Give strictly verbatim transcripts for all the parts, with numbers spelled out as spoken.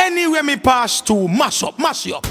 Anywhere me pass to, mash up, mash up.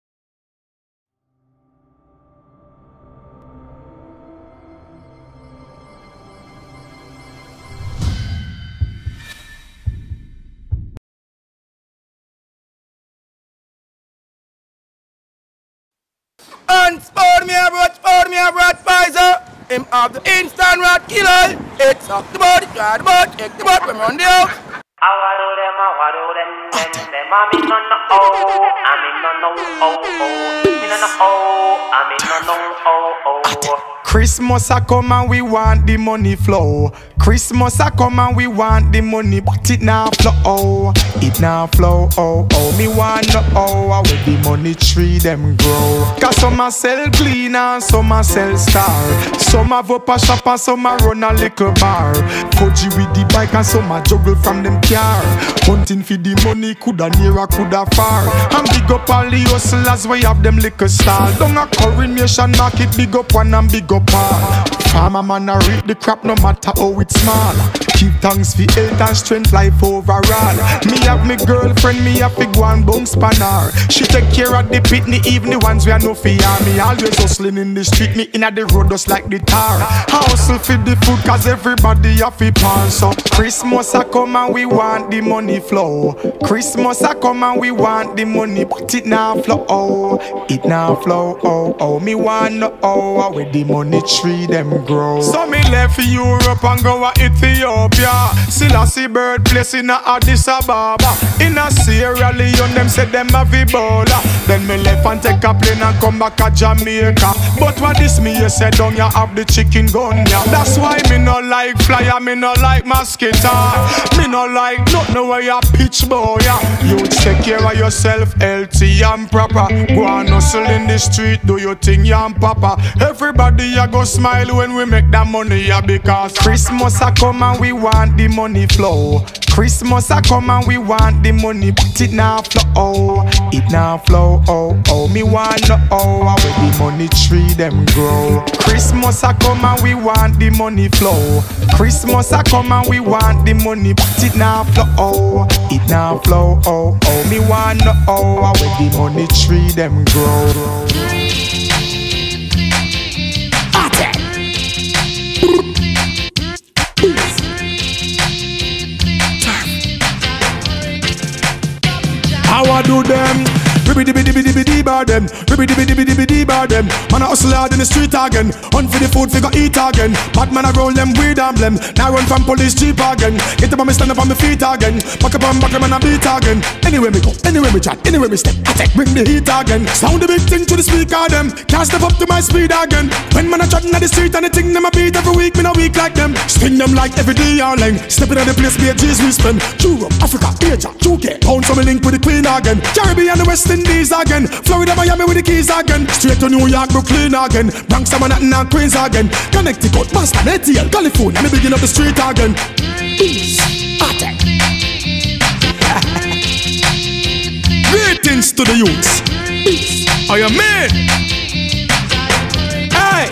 And spur me a broad, spur me a broad Pfizer. Him have the instant rat killer. It's up the body, try the body, take the body, run the house. I do them, I do them, them, them. I'm in on the oh, I'm in on the oh, oh, in on the oh, I'm in on the oh, oh. Christmas a come and we want the money flow. Christmas a come and we want the money, but it now flow. Oh, it now flow. Oh, oh, me want no oh, where the money tree them grow. Cause some a sell clean and some a sell star. Some a up a shop and some a run a little bar. Koji with the bike and some a juggle from them car. Hunting for the money, coulda near or coulda far. And big up all the hustlers we have them liquor stall. Down a coronation market, big up one and big up all. Farmer man a reap the crap no matter how it's small. Give thanks for health and strength, life overall. Me have me girlfriend, me have to go and bounce pan her. She take care of the pitney, even the ones we are no fear. Me always hustling in the street, me inna the road just like the tar. I hustle for the food cause everybody have to pan. So Christmas a come and we want the money flow. Christmas a come and we want the money, but it now flow. Oh, it now flow. Oh, oh, me want no oh, where the money tree them grow. So me left Europe and go to Ethiopia. Still I see birthplace in a Addis Ababa. In a Sierra Leone them say them have Ebola. Then me left and take a plane and come back to Jamaica. But what this me you say down you have the chicken gun yeah. That's why me no like flyer, me no like mosquito. Me no like nothing where you pitch boy yeah. You take care of yourself healthy and proper. Go and hustle in the street, do your thing yeah and papa. Everybody ya go smile when we make that money yeah. Because Christmas a come and we want the money flow. Christmas a come and we want the money, but it now flow. Oh, it now flow. Oh, oh, me want no oh, where the money tree them grow. Christmas a come and we want the money flow. Christmas a come and we want the money, but it now flow. Oh, it now flow. Oh, oh, me want no oh, where the money tree them grow. How I do them? Ribbidibi bar them, Ribbidibi bar them. Man a hustle hard in the street again. Hunt for the food, figure eat again. Bad man a roll them weed and blem. Now run from police jeep again. Get up on me, stand up on my feet again. Back up on back man a beat again. Anywhere me go, anywhere me chat, anywhere me step, attack, bring the heat again. Sound the big thing to the speaker them. Can't step up to my speed again. When man a chatting at the street and the thing them a beat every week, me no weak like them. Sting them like every day all lang. Stepping at the place, be a G's we spend. Europe, Africa, Asia, U K. Pound some link with the Queen again. Caribbean and West Indies again. Florida, Miami with the keys again. Straight to New York, Brooklyn again. Bronx, Manhattan and Queens again. Connecticut, Boston, A T L, California. Me begin up the street again. Peace, attack. Greetings to the youths. Peace. Are you man? Hey.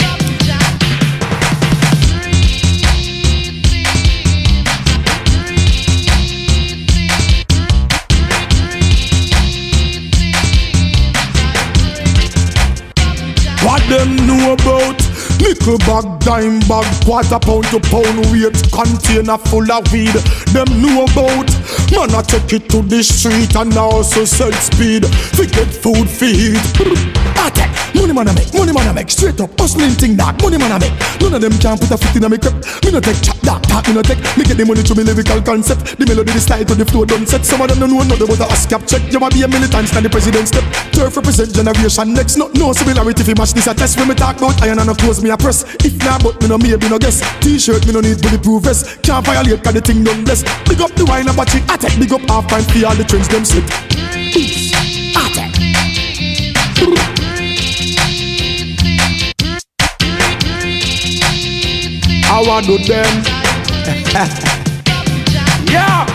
What them know about? Nickel bag, dime bag, quarter pound to pound weight, container full of weed. Them know about. Man I take it to the street and also sell speed. Forget food feed. Attack. Money man I make, money man I make. Straight up, hustling thing that money man I make. None of them can put a foot in a me crep. Me no take chat, that talk me no take. Me get the money to me lyrical concept. The melody, the style to the flow done set. Some of them don't know nothing about the ASCAP check. You want be a militant, stand the president step. Turf represent generation next. No, no similarity if you match this a test. When me talk about iron and no clothes me a press. If not, but me no maybe no guess. T-shirt me no need bulletproof vest. Can't violate cause the thing done bless. Big up the wine and battery. Attack, big up half pint for all the trends them slip. Peace. Attack. How I do them? Yeah.